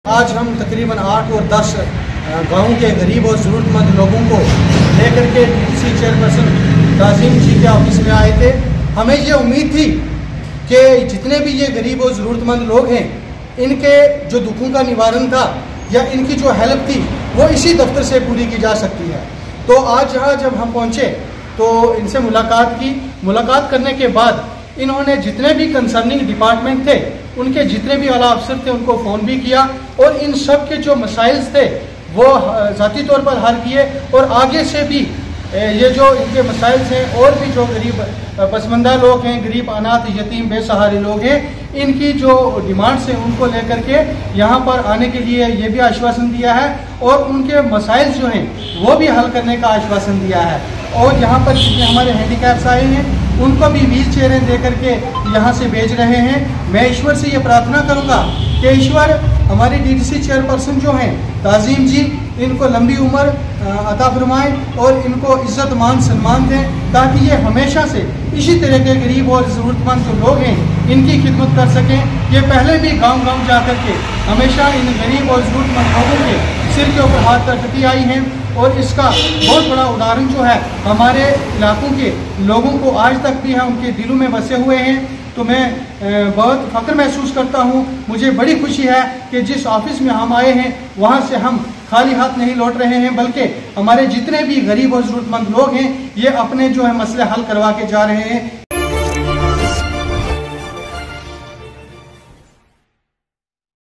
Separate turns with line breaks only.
आज हम तकरीबन 8 और 10 गाँव के गरीब और ज़रूरतमंद लोगों को लेकर के डीडीसी चेयरपर्सन ताज़ीम जी के ऑफिस में आए थे। हमें ये उम्मीद थी कि जितने भी ये गरीब और ज़रूरतमंद लोग हैं, इनके जो दुखों का निवारण था या इनकी जो हेल्प थी वो इसी दफ्तर से पूरी की जा सकती है। तो आज यहाँ जब हम पहुँचे तो इनसे मुलाकात की। मुलाकात करने के बाद इन्होंने जितने भी कंसर्निंग डिपार्टमेंट थे, उनके जितने भी आला अफसर थे, उनको फ़ोन भी किया और इन सब के जो मसाइल थे वो ज़ाती तौर पर हल किए। और आगे से भी ये जो इनके मसाइल हैं और भी जो गरीब पसमंदा लोग हैं, गरीब अनाथ यतीम बेसहारे लोग हैं, इनकी जो डिमांड्स हैं उनको लेकर के यहाँ पर आने के लिए ये भी आश्वासन दिया है और उनके मसाइल जो हैं वो भी हल करने का आश्वासन दिया है। और यहाँ पर जितने हमारे हैंडीकैप्स आए हैं उनको भी व्हील चेयरें दे करके यहाँ से भेज रहे हैं। मैं ईश्वर से ये प्रार्थना करूँगा कि ईश्वर हमारी डीडीसी चेयरपर्सन जो हैं ताज़ीम जी, इनको लंबी उम्र अता फरमाए और इनको इज़्ज़त मान सम्मान दें, ताकि ये हमेशा से इसी तरह के गरीब और ज़रूरतमंद जो लोग हैं इनकी खिदमत कर सकें। ये पहले भी गांव-गांव जा कर के हमेशा इन गरीब और ज़रूरतमंद लोगों के सिर के ऊपर हाथ रखती आई हैं और इसका बहुत बड़ा उदाहरण जो है हमारे इलाकों के लोगों को आज तक भी है उनके दिलों में बसे हुए हैं। तो मैं बहुत फ़ख्र महसूस करता हूँ। मुझे बड़ी खुशी है कि जिस ऑफिस में हम आए हैं वहाँ से हम खाली हाथ नहीं लौट रहे हैं, बल्कि हमारे जितने भी गरीब और ज़रूरतमंद लोग हैं ये अपने जो है मसले हल करवा के जा रहे हैं।